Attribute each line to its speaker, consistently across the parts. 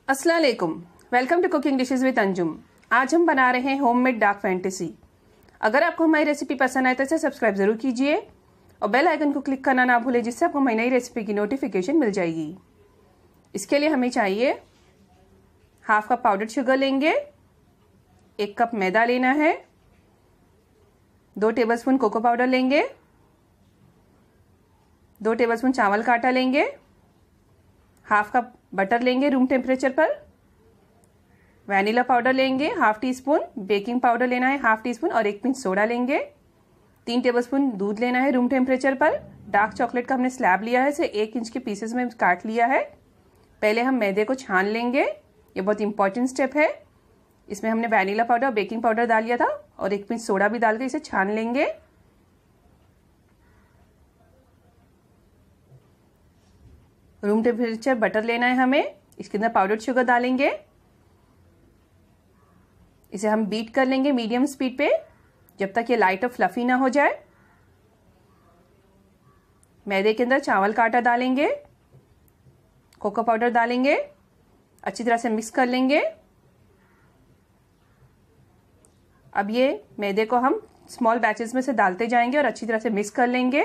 Speaker 1: अस्सलाम वालेकुम, welcome to cooking dishes with Anjum. आज हम बना रहे हैं होममेड डार्क फैंटेसी। अगर आपको हमारी रेसिपी पसंद आए तो इसे सब्सक्राइब जरूर कीजिए और बेल आइकन को क्लिक करना ना भूलें, जिससे आपको हमारी नई रेसिपी की नोटिफिकेशन मिल जाएगी। इसके लिए हमें चाहिए हाफ कप पाउडर शुगर लेंगे, 1 कप मैदा लेना है, 2 टेबलस्पून कोको पाउडर लेंगे, 2 टेबलस्पून चावल का आटा लेंगे, हाफ कप बटर लेंगे रूम टेम्परेचर पर, वैनिला पाउडर लेंगे half teaspoon, baking powder लेना है हाफ टी स्पून और 1 पिंच सोडा लेंगे, 3 टेबलस्पून दूध लेना है रूम टेम्परेचर पर। डार्क चॉकलेट का हमने स्लैब लिया है, इसे 1 इंच के पीसेस में काट लिया है। पहले हम मैदे को छान लेंगे, ये बहुत इंपॉर्टेंट स्टेप है। इसमें हमने वैनिला पाउडर और बेकिंग पाउडर डाल लिया था और 1 पिंच सोडा भी डाल के इसे छान लेंगे। रूम टेम्परेचर बटर लेना है हमें, इसके अंदर पाउडर्ड शुगर डालेंगे, इसे हम बीट कर लेंगे मीडियम स्पीड पे जब तक ये लाइट और फ्लफी ना हो जाए। मैदे के अंदर चावल का आटा डालेंगे, कोको पाउडर डालेंगे, अच्छी तरह से मिक्स कर लेंगे। अब ये मैदे को हम स्मॉल बैचेस में से डालते जाएंगे और अच्छी तरह से मिक्स कर लेंगे।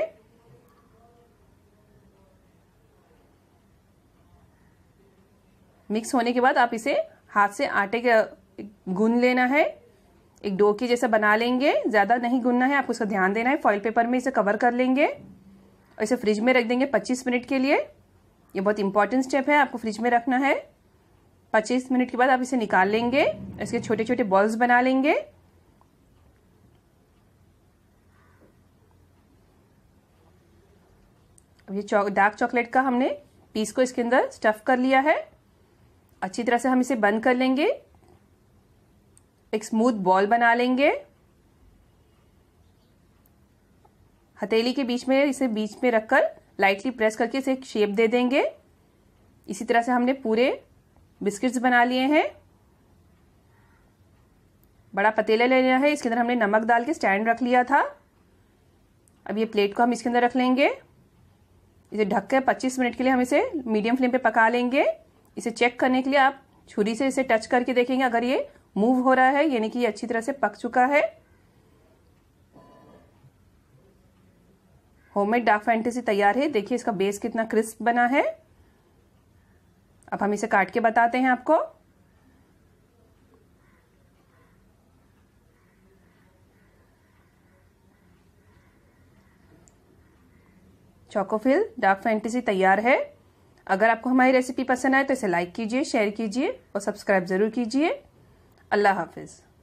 Speaker 1: मिक्स होने के बाद आप इसे हाथ से आटे के गूंद लेना है, एक डो के जैसा बना लेंगे। ज़्यादा नहीं गूंदना है, आपको उसका ध्यान देना है। फॉइल पेपर में इसे कवर कर लेंगे और इसे फ्रिज में रख देंगे 25 मिनट के लिए। ये बहुत इंपॉर्टेंट स्टेप है, आपको फ्रिज में रखना है। 25 मिनट के बाद आप इसे निकाल लेंगे, इसके छोटे छोटे बॉल्स बना लेंगे। अब ये डार्क चॉकलेट का हमने पीस को इसके अंदर स्टफ कर लिया है। अच्छी तरह से हम इसे बंद कर लेंगे, एक स्मूथ बॉल बना लेंगे। हथेली के बीच में इसे बीच में रखकर लाइटली प्रेस करके इसे एक शेप दे देंगे। इसी तरह से हमने पूरे बिस्किट्स बना लिए हैं। बड़ा पतीला लेना है, इसके अंदर हमने नमक डाल के स्टैंड रख लिया था। अब ये प्लेट को हम इसके अंदर रख लेंगे, इसे ढक कर 25 मिनट के लिए हम इसे मीडियम फ्लेम पे पका लेंगे। इसे चेक करने के लिए आप छुरी से इसे टच करके देखेंगे, अगर ये मूव हो रहा है यानी कि ये अच्छी तरह से पक चुका है। होममेड डार्क फैंटेसी तैयार है। देखिए इसका बेस कितना क्रिस्प बना है। अब हम इसे काट के बताते हैं आपको। चोकोफिल डार्क फैंटेसी तैयार है। अगर आपको हमारी रेसिपी पसंद आए तो इसे लाइक कीजिए, शेयर कीजिए और सब्सक्राइब जरूर कीजिए। अल्लाह हाफिज।